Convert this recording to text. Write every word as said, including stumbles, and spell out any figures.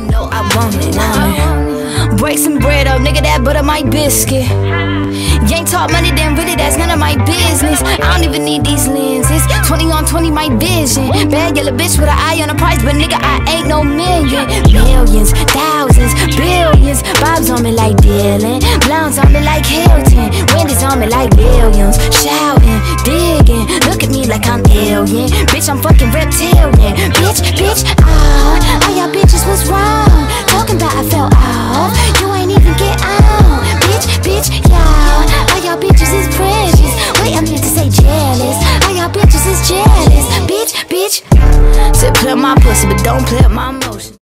you know I want it, nah. Break some bread up, nigga, that butter my biscuit. You ain't talk money, then really that's none of my business. I don't even need these lenses. Twenty on twenty, my vision. Bad yellow bitch with an eye on the price, but nigga, I ain't no million. Millions, thousands, billions. Bob's on me like Dylan, Blondes on me like Hilton, Wendy's on me like billions. Shouting, digging, look at me like I'm alien. Bitch, I'm fucking reptilian. Bitch, bitch, ah, all y'all bitches was wrong. Talking about I fell off, you ain't even get on. Bitch, bitch, y'all, all y'all bitches is precious. Wait, I meant to say jealous. All y'all bitches is jealous. Bitch, bitch. Said play my pussy, but don't play my emotions.